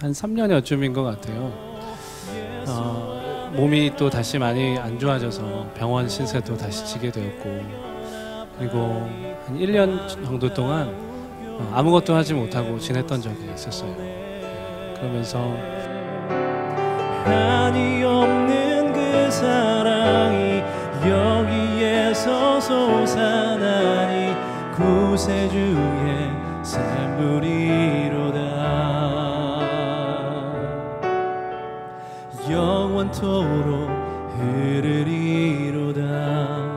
한 3년여쯤인 것 같아요. 몸이 또 다시 많이 안 좋아져서 병원 신세도 다시 지게 되었고, 그리고 한 1년 정도 동안 아무것도 하지 못하고 지냈던 적이 있었어요. 그러면서 한이 없는 그 사랑이 여기에서 솟아나니 구세주의 샘 부리로다. 영원토록 흐르리로다.